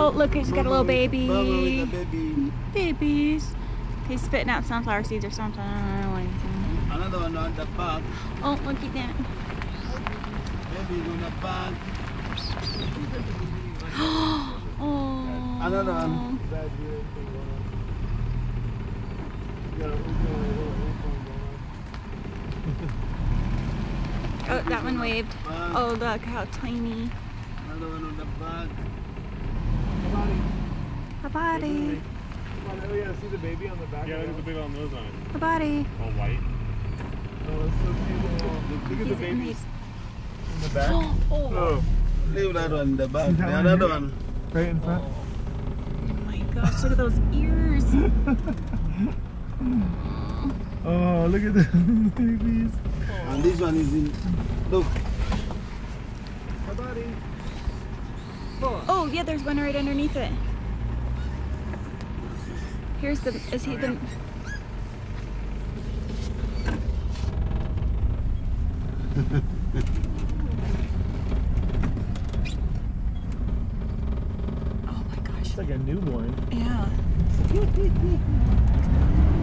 Oh, look, he's got a little baby. Bubble, baby. Babies. He's spitting out sunflower seeds or something. I don't know anything. Another one on the back. Oh, look at that. Baby on the back. Oh. Another one. Oh, that one waved. Oh, look how tiny. Another one on the back. A body. Oh, yeah, see the baby on the back? Yeah, look at the big old nose on it. A body. All white. Oh, that's so cute. Look at the babies in the back. Oh. Leave that one in the back. Another one. Right in front. Oh my gosh, look at those ears. Oh, look at the babies. And this one is in. Look. My buddy. Oh, yeah, there's one right underneath it. Here's the, is he the... Oh my gosh. It's like a newborn. Yeah.